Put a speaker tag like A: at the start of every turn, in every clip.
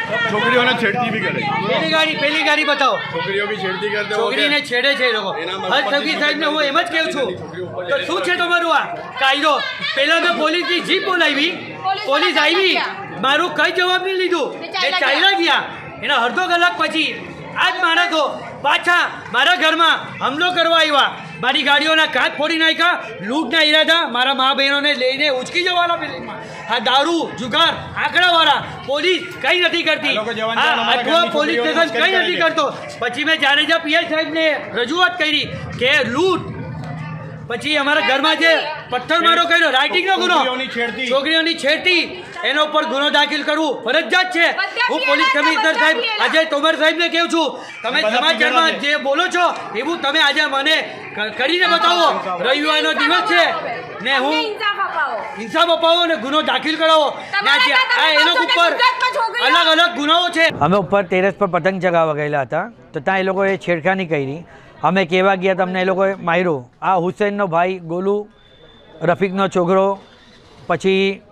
A: छोकरियों ने छेड़ती भी करे।
B: पहली गाड़ी बताओ।
A: छोकरियों भी छेड़ती करते,
B: छोकरी ने छेड़े छे लोग। हर सभी साइड में वो एम ज कहूं छू तो શું છે તમારું આ કાયદો? પહેલા મેં પોલીસની જીપ બોલાવી, પોલીસ આવી, મારું કઈ જવાબ નહીં લીધું, એ ચાલ્યા ગયા. એના અડધો કલાક પછી આજ માણસો પાછા મારા ઘરમાં હમલો કરવા આવ્યા. મારી ગાડીઓના કાચ ફોડી નાખ્યા. લૂંટના ઈરાદા મારા મા બહેનોને લઈને ઉચકી જવાના. આ દારૂ જુગાર આંકડાવાળા પોલીસ કંઈ નથી કરતી. અઠવા પોલીસ સ્ટેશન કંઈ નથી કરતો. પછી મેં જાડેજા પીઆઈ સાહેબને રજૂઆત કરી કે લૂંટ, પછી અમારા ઘરમાં જે પથ્થરમારો કર્યો, રાઇટિંગનો ગુનો, છોકરીઓની છેડતી, એનો ઉપર ગુનો દાખલ કરવું ફરજિયાત છે. હું પોલીસ કમિશનર સાહેબ અજય તોમર સાહેબને કહું છું, તમે સમાચારમાં જે બોલો છો એવું તમે આજે મને કરીને બતાવો. રવિવારનો દિવસ છે ને હું ઇન્સાફ અપાવો ને ગુનો દાખલ કરાવો. એ લોકો ઉપર અલગ અલગ ગુનાઓ છે. અમે ઉપર ટેરેસ પર પતંગ ચગાવવા ગયેલા હતા તો ત્યાં એ લોકોએ છેડખાની કરી. અમે કહેવા ગયા તમને એ લોકોએ માર્યો. આ હુસૈનનો ભાઈ ગોલુ, રફીકનો છોકરો, પછી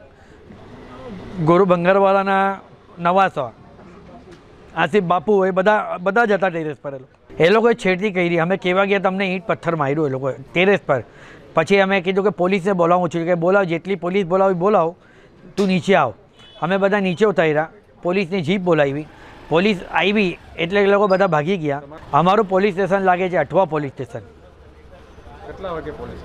B: ગોરુ બંગારવાળાના નવાસો, આસિફ બાપુ, એ બધા જ હતા ટેરેસ પર. એ લોકોએ છેડતી કરી. અમે કહેવા ગયા તમને ઈંટ પથ્થર માર્યો એ લોકોએ ટેરેસ પર. પછી અમે કીધું કે પોલીસને બોલાવું છું કે બોલાવ, જેટલી પોલીસ બોલાવી બોલાવ, તું નીચે આવ. અમે બધા નીચે ઉતાર્યા. પોલીસની જીપ બોલાવી. પોલીસ આવી એટલે એ લોકો બધા ભાગી ગયા. અમારું પોલીસ સ્ટેશન લાગે છે અઠવા પોલીસ સ્ટેશન.
A: કેટલા વાગે પોલીસ?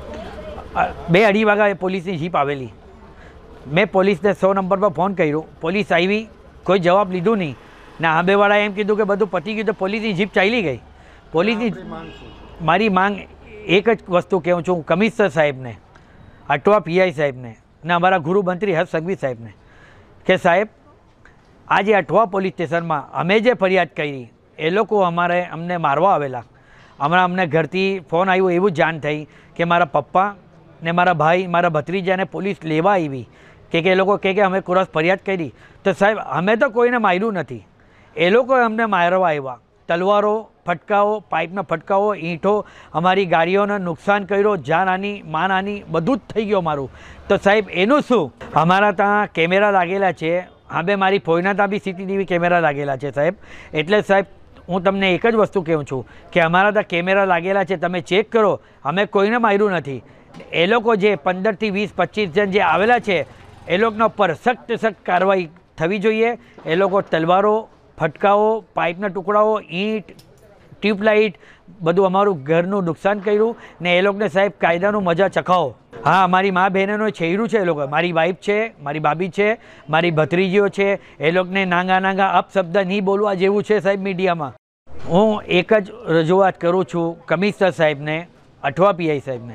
B: 2-2:30 વાગ્યા પોલીસની જીપ આવેલી. મેં પોલીસને 100 નંબર પર ફોન કર્યો. પોલીસ આવી, કોઈ જવાબ લીધું નહીં. ને આંબેવાળાએ એમ કીધું કે બધું પતી ગયું તો પોલીસની જીપ ચાલી ગઈ. પોલીસની મારી માંગ એક જ વસ્તુ કહું છું કમિશનર સાહેબને, અટવા પીઆઈ સાહેબને ને અમારા ગૃહમંત્રી હર્ષ સંઘવી સાહેબને કે સાહેબ, આજે અઠવા પોલીસ સ્ટેશનમાં અમે જે ફરિયાદ કરી એ લોકો અમને મારવા આવેલા. હમણાં અમને ઘરથી ફોન આવ્યો, એવું જાણ થઈ કે મારા પપ્પા ને મારા ભાઈ, મારા ભત્રીજાને પોલીસ લેવા આવી કે એ લોકો કે અમે ક્રોસ ફરિયાદ કરી. તો સાહેબ, અમે તો કોઈને માર્યું નથી, એ લોકોએ અમને મારવા આવ્યા. તલવારો, ફટકાઓ, પાઇપના ફટકાઓ, ઈંટો, અમારી ગાડીઓને નુકસાન કર્યો, જાનહાની, માનહાની બધું જ થઈ ગયું અમારું. તો સાહેબ એનું શું? અમારા ત્યાં કેમેરા લાગેલા છે. હવે મારી ફોઈના ત્યાં બી CCTV કેમેરા લાગેલા છે સાહેબ. એટલે સાહેબ હું તમને એક જ વસ્તુ કહું છું કે અમારા ત્યાં કેમેરા લાગેલા છે, તમે ચેક કરો. અમે કોઈને માર્યું નથી. એ લોકો જે 15 થી 20, 25 જણ જે આવેલા છે એ લોકોના ઉપર સખ્ત કાર્યવાહી થવી જોઈએ. એ લોકો તલવારો, ફટકાઓ, પાઇપના ટુકડાઓ, ઈંટ, ટ્યુબલાઇટ બધું અમારું ઘરનું નુકસાન કર્યું ને એ લોકોને સાહેબ કાયદાનું મજા ચખાવો. હા, મારી મા બહેનોને છેડ્યું છે એ લોકો. મારી વાઈફ છે, મારી ભાભી છે, મારી ભત્રીજીઓ છે. એ લોકોને નાંગા અપશબ્દ નહીં બોલવા જેવું છે સાહેબ મીડિયામાં. હું એક જ રજૂઆત કરું છું કમિશનર સાહેબને, અઠવા પીઆઈ સાહેબને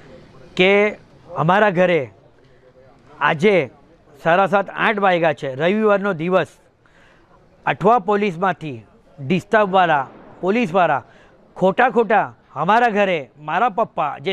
B: કે અમારા ઘરે આજે 7:30-8 વાગ્યા છે, રવિવારનો દિવસ. અઠવા પોલીસમાંથી ડિસ્ટર્બવાળા પોલીસવાળા ખોટા અમારા ઘરે મારા પપ્પા જે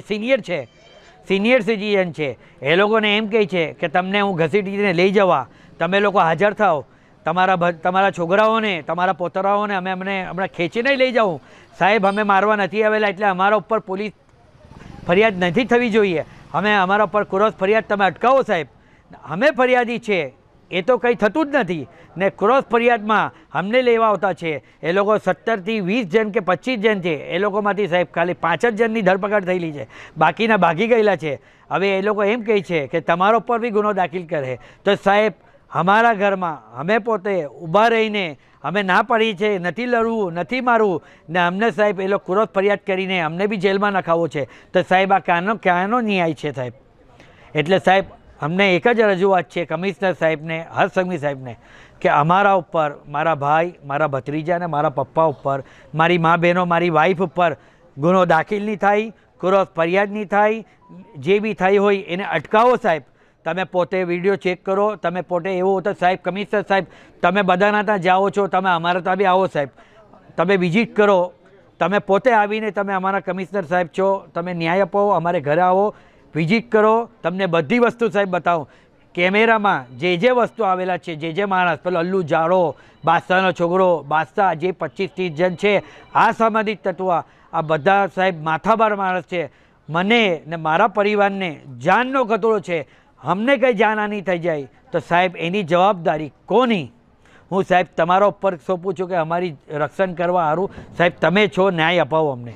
B: સિનિયર સિટીઝન છે એ લોકોને એમ કહે છે કે તમને હું ઘસીટીને લઈ જવા, તમે લોકો હાજર થાઓ, તમારા છોકરાઓને, તમારા પોતરાઓને અમે હમણાં ખેંચીને લઈ જાઉં. સાહેબ, અમે મારવા નથી આવેલા, એટલે અમારા ઉપર પોલીસ ફરિયાદ નથી થવી જોઈએ. અમારા ઉપર ક્રોસ ફરિયાદ તમે અટકાવો સાહેબ. અમે ફરિયાદી છે એ તો કંઈ થતું જ નથી ને ક્રોસ ફરિયાદમાં અમને લેવા આવતા છે. એ લોકો 17 થી 20 જણ કે 25 જણ છે. એ લોકોમાંથી સાહેબ ખાલી 5 જ જણની ધરપકડ થયેલી છે, બાકીના ભાગી ગયેલા છે. હવે એ લોકો એમ કહે છે કે તમારા ઉપર બી ગુનો દાખલ કરે. તો સાહેબ, અમારા ઘરમાં અમે પોતે ઊભા રહીને અમે ના પાડી છે, નથી લડવું, નથી મારવું ને અમને સાહેબ એ લોકો ક્રોસ ફરિયાદ કરીને અમને બી જેલમાં નખાવો છે. તો સાહેબ, આ ક્યાંનો ન્યાય છે સાહેબ? એટલે સાહેબ, અમને એક જ રજૂઆત છે કમિશનર સાહેબને, હર્ષ સંઘવી સાહેબને કે અમારા ઉપર, મારા ભાઈ, મારા ભત્રીજા અને મારા પપ્પા ઉપર, મારી મા બહેનો, મારી વાઈફ ઉપર ગુનો દાખલ નહીં થાય, ક્રોસ ફરિયાદ નહીં થાય. જે બી થઈ હોય એને અટકાવો સાહેબ. તમે પોતે વિડીયો ચેક કરો. તમે પોતે એવું તો સાહેબ કમિશનર સાહેબ, તમે બધાના ત્યાં જાઓ છો, તમે અમારા ત્યાં બી આવો સાહેબ. તમે વિઝિટ કરો. તમે પોતે આવીને તમે અમારા કમિશનર સાહેબ છો, તમે ન્યાય અપાવો, અમારે ઘરે આવો, વિઝિટ કરો. તમને બધી વસ્તુ સાહેબ બતાવો. કેમેરામાં જે વસ્તુ આવેલા છે, જે માણસ, પેલો અલ્લુ જાડો, બાદશાહનો છોકરો, બાદશાહ, જે 25-30 જણ છે આ સામાજિક તત્વ, આ બધા સાહેબ માથાભાર માણસ છે. મને ને મારા પરિવારને જાનનો ખતરો છે. અમને કંઈ જાનહાનિ થઈ જાય તો સાહેબ એની જવાબદારી કોની? હું સાહેબ તમારા ઉપર સોંપું છું કે અમારી રક્ષણ કરવા સારું સાહેબ તમે છો, ન્યાય અપાવો અમને.